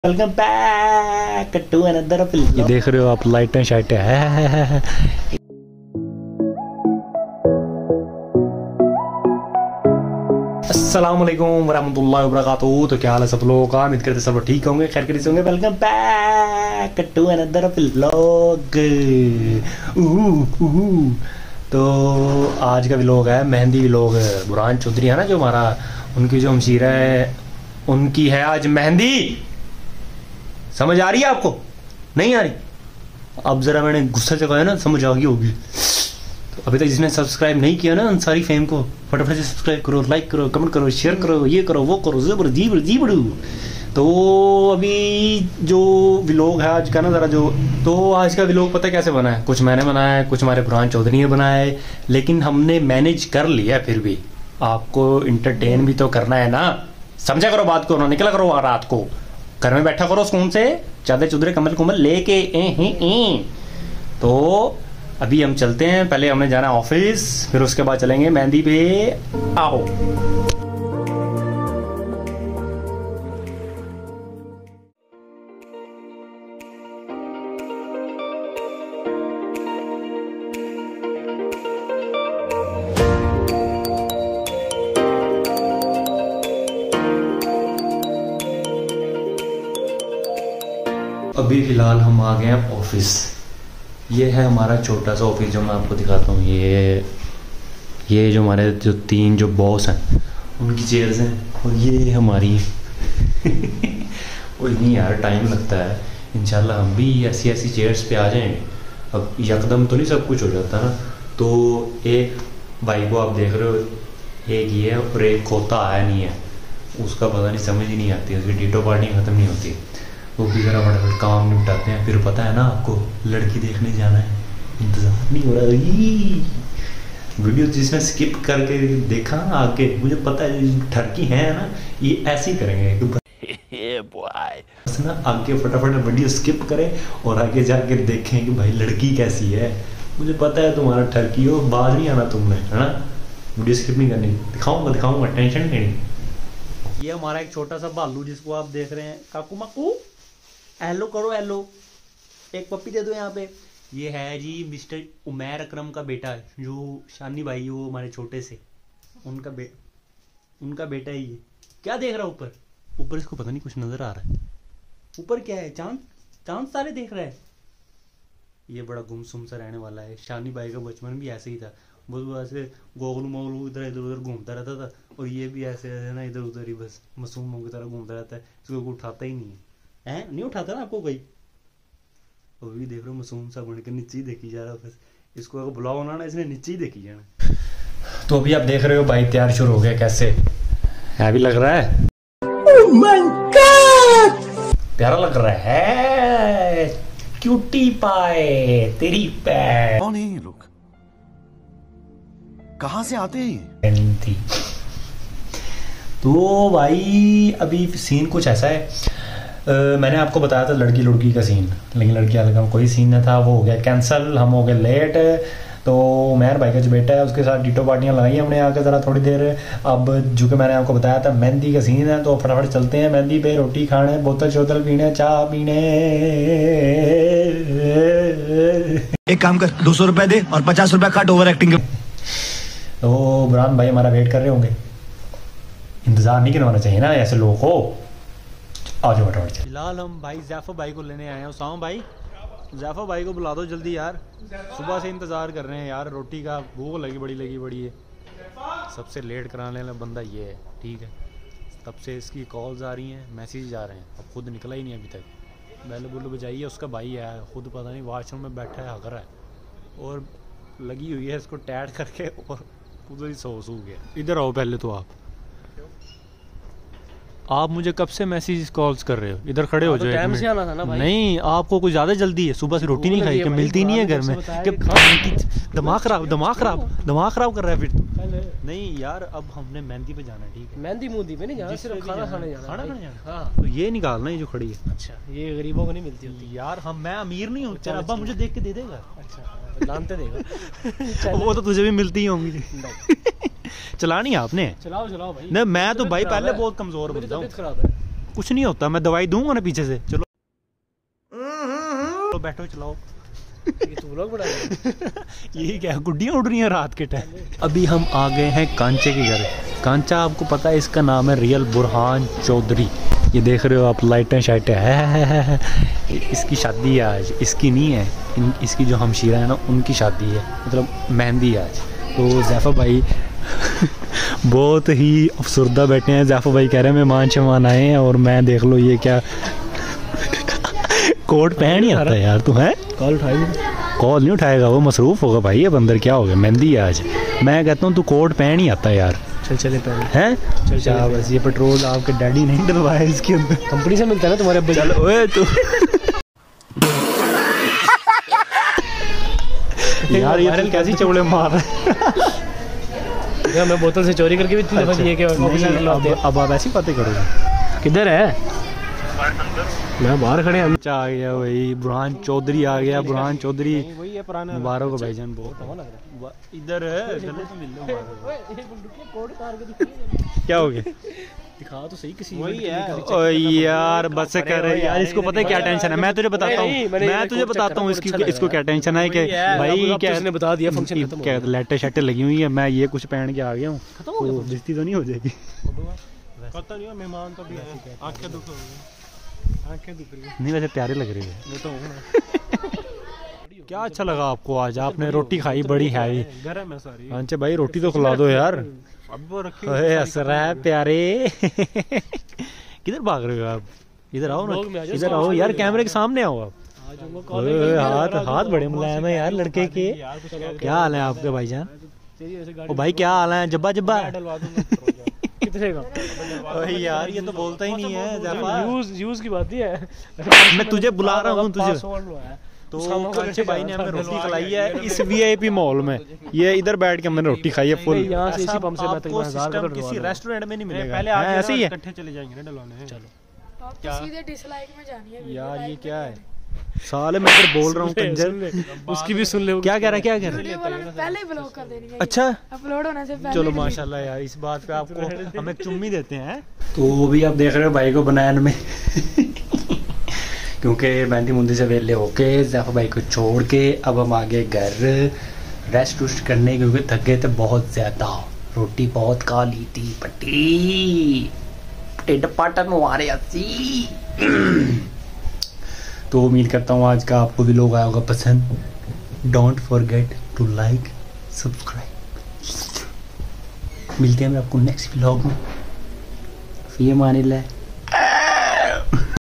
Welcome back to another film. ये देख रहे हो आप, लाइटें शाइटें है। अस्सलाम वालेकुम वरहमतुल्लाहि वबरकातुहू। तो क्या हाल है सब लोगों का? उम्मीद करते सब लोग ठीक होंगे, खैर खैरियत से होंगे। Welcome back to another vlog. तो आज का व्लॉग है मेहंदी व्लॉग। बुरहान चौधरी है ना जो हमारा, उनकी जो हमशीरा है उनकी है आज मेहंदी। समझ आ रही है आपको? नहीं आ रही? अब जरा मैंने गुस्सा से कहा ना, समझ आ गई होगी। तो अभी तक जिसने सब्सक्राइब नहीं किया ना अंसारी फेम को, फटाफट से सब्सक्राइब करो, लाइक करो, कमेंट करो, शेयर करो, ये करो वो करो, जबर जी बड़ू। तो अभी जो व्लॉग है आज का ना, जरा जो तो आज का व्लॉग पता है कैसे बना है? कुछ मैंने बनाया है, कुछ हमारे बुरहान चौधरी ने बनाया है, लेकिन हमने मैनेज कर लिया। फिर भी आपको इंटरटेन भी तो करना है ना, समझा करो बात को। निकला करो रात को, घर में बैठा करो सुकून से, चादर चुदरे कमल कुमल लेके तो अभी हम चलते हैं। पहले हमने जाना ऑफिस, फिर उसके बाद चलेंगे मेहंदी पे। आओ। अभी फिलहाल हम आ गए हैं ऑफिस। ये है हमारा छोटा सा ऑफिस जो मैं आपको दिखाता हूँ। ये जो हमारे जो तीन जो बॉस हैं उनकी चेयर्स हैं, और ये हमारी और नहीं यार, टाइम लगता है। इंशाल्लाह हम भी ऐसी ऐसी चेयर्स पे आ जाएंगे। अब यकदम तो नहीं सब कुछ हो जाता ना। तो एक भाई को आप देख रहे हो, एक ये है और एक खोता आया नहीं है, उसका पता नहीं, समझ ही नहीं आती, उसकी डीटो पार्टी ख़त्म नहीं होती। वो भी ज़रा फटाफट काम निपटाते हैं। फिर पता है ना आपको, लड़की देखने जाना है, इंतज़ार नहीं हो रहा। वीडियो जिसने स्किप करके देखा ना आगे, मुझे पता है ठरकी है ना, ये ऐसे ही करेंगे बस ना, आगे फटाफट वीडियो स्किप करें और आगे जाके देखें कि भाई लड़की कैसी है। मुझे पता है तुम्हारा ठरकी हो, बाज नहीं आना तुमने, है ना। वीडियो स्किप नहीं करनी, दिखाऊंगा, टेंशन नहीं लेनी। ये हमारा एक छोटा सा भालू जिसको आप देख रहे हैं, काकू माकू हेलो करो, हेलो, एक पप्पी दे दो यहाँ पे। ये है जी मिस्टर उमैर अकरम का बेटा, जो शानी भाई वो हमारे छोटे से, उनका बेटा ही। ये क्या देख रहा है ऊपर? ऊपर इसको पता नहीं कुछ नजर आ रहा है। ऊपर क्या है? चांद सारे देख रहा है। ये बड़ा गुमसुम सा रहने वाला है। शानी भाई का बचपन भी ऐसे ही था, बस ऐसे गोगलू मोगलू इधर उधर घूमता रहता था, और ये भी ऐसे ना इधर उधर ही बस मासूमों की तरह घूमता रहता है। इसको उठाता ही नहीं है, नहीं उठाता ना आपको कोई। वो भी देख रहे हो मासूम सा बन के नीचे ही देखी जा रहा है। बस इसको अगर बुलाओ ना, इसने नीचे ही देखी जाना। तो अभी आप देख रहे हो भाई तैयार शुरू हो गया। कैसे हैवी लग रहा है? oh my God! प्यारा लग रहा है। क्यूटी पाए तेरी पैर। कौन है ये लोग? कहां से आते हैं? तो भाई अभी सीन कुछ ऐसा है, मैंने आपको बताया था लड़की का सीन, लेकिन लड़की वाले का कोई सीन न था, वो हो गया कैंसिल। हम हो गए लेट। तो उमैर भाई का जो बेटा है उसके साथ डिटो पार्टियाँ लगाई हमने आकर ज़रा थोड़ी देर। अब जो कि मैंने आपको बताया था मेहंदी का सीन है, तो फटाफट चलते हैं मेहंदी पे, रोटी खाने, बोतल शोतल पीने, चाय पीने। एक काम कर, 200 रुपए दे और 50 रुपए काट ओवर एक्टिंग। तो बुरहान भाई हमारा वेट कर रहे होंगे, इंतज़ार नहीं करवाना चाहिए ना ऐसे लोगों को। आ जाओ फटाफट। फिलहाल हम भाई जैफर भाई को लेने आए हैं। उसामा भाई, जैफर भाई को बुला दो जल्दी यार, सुबह से इंतज़ार कर रहे हैं यार, रोटी का भूख लगी बड़ी है। सबसे लेट कराने वाला बंदा ये है, ठीक है। तब से इसकी कॉल्स आ रही हैं, मैसेज आ रहे हैं, अब खुद निकला ही नहीं अभी तक। बैल बुल बजाइए, उसका भाई है, खुद पता नहीं वॉशरूम में बैठा है, हक रहा है, और लगी हुई है इसको टैट करके, और उधर ही सो गया। इधर आओ पहले तो आप मुझे कब से मैसेज कॉल्स कर रहे हो? इधर खड़े हो जाओ। टाइम से आना था ना भाई। नहीं, आपको कुछ ज़्यादा जल्दी है, सुबह से रोटी नहीं खाई, कि मिलती नहीं है घर में, दिमाग खराब कर रहा है फिर तो। नहीं यार, अब हमने मेहंदी पे जाना है, ठीक है। मेहंदी पे नहीं जाना, सिर्फ खाना खाने जाना। हाँ, तो ये निकालना है जो खड़ी है। अच्छा, ये गरीबों को नहीं मिलती होती यार। मैं अमीर नहीं हूँ, अब्बा मुझे देख के दे देगा। अच्छा, जानते देगा। वो तो तुझे भी मिलती ही होंगी। चलानी है आपने? चलाओ भाई। नहीं, मैं तो भाई पहले बहुत कमजोर बंदा हूँ। कुछ नहीं होता, मैं दवाई दूंगा ना पीछे से। चलो तो बैठो, चलाओ। ये तू लोग बड़ा यही क्या गुड्डियाँ उड़ रही हैं रात के टाइम। अभी हम आ गए हैं कांचे के घर। कांचा आपको पता है इसका नाम है रियल बुरहान चौधरी। ये देख रहे हो आप, लाइटें शाइटें है। इसकी शादी है आज, इसकी नहीं है, इसकी जो हमशीरा है ना उनकी शादी है, मतलब मेहंदी आज। तो ज़ैफ़ा भाई बहुत ही अफसरदा बैठे हैं। ज़ैफ़ा भाई कह रहे हैं मेहमान शहमान आए हैं, और मैं देख लो ये क्या कोट पहन ही आता है यार। तू है कॉल उठाएगी? कॉल नहीं उठाएगा, वो मसरूफ़ होगा भाई। अब अंदर क्या हो गया, मेहंदी है आज। मैं कहता हूँ तू कोट पहन ही आता है यार। चल चले पहले हैं चल बस। ये पेट्रोल आपके डैडी नहीं डलवाया इसके अंदर, कंपनी से मिलता है ना तुम्हारे अब्बा। चल ओए तू यार ये तो कैसी चौड़े मार रहा है। मैं बोतल से चोरी करके भी इतनी दफा दिए कि अब आप ऐसी बातें करोगे। किधर है? मैं बाहर खड़े हैं। अच्छा आ गया भाई, बुरहान चौधरी आ गया। बुरहान चौधरी वही है पुराना। मुबारक हो भाईजान, बहुत इधर है। चलो तो मिल लो। क्या हो गया? दिखा तो सही किसी। वही है। ओ यार बस कर यार, इसको पता है क्या टेंशन है। मैं तुझे बताता हूँ इसको क्या टेंशन है कि भाई क्या बता दिया फंक्शन खत्म हो गया, लाइटें शाइटें लगी हुई है। मैं ये कुछ पहन के आ गया हूँ, तो बेइज्जती तो नहीं हो जाएगी? पता नहीं, मेहमान तो भी है। आंखें दुख रही है। नहीं वैसे प्यारे लग रहे हैं। तो हूं क्या अच्छा लगा आपको आज? आपने रोटी खाई बड़ी हैवी। गरम है सारी। अच्छा भाई रोटी तो खिला दो यार। अब वो रखी हंस रहा है प्यारे। किधर भाग रहे हो आप? इधर आओ ना, इधर आओ यार, कैमरे के सामने आओ आप। हाथ बड़े मुलायम है यार लड़के के। क्या हाल है आपके भाईजान? ओ भाई क्या हाल है? जब्बा कितने का? यार ये तो बोलता ही नहीं है। यूज की बात ही है। मैं तुझे बुला रहा हूँ तुझे। तो कांचे भाई ने हमें रोटी खिलाई है इस वीआईपी मॉल में। ये इधर बैठ के हमने रोटी खाई है फुल। यहाँ से इसी पंप से आपको सिस्टम किसी रेस्टोरेंट में नहीं मिलेगा। पहले ऐसे ही है। इकट्ठे चले जाएंगे ना डलवाने। चलो आप तो सीधे डिसलाइक में जानी है यार, ये क्या है साले? मैं इधर बोल रहा हूँ कंजर। उसकी भी सुन ले। क्या कह रहा है? क्या कह रहा है? वीडियो वाला ने पहले ही ब्लॉक कर देनी है। अच्छा अपलोड होने से पहले। चलो माशाल्लाह यार, इस बात पे आपको हम एक चुम्मी देते हैं। तो भी आप देख रहे हो भाई को बनायन में क्योंकि मेहंदी मुंदी से वेले होके ज़ैफ़ा भाई को छोड़ के अब हम आ गए घर रेस्ट वेस्ट करने, क्योंकि थक गए थे बहुत ज़्यादा। रोटी बहुत खा ली थी, पट्टी टिड पाटन मारे ऐसी। तो उम्मीद करता हूँ आज का आपको भी लोग आया होगा पसंद। Don't forget to like subscribe. मिलते हैं मैं आपको नेक्स्ट व्लॉग में। फ़ी अमान अल्लाह।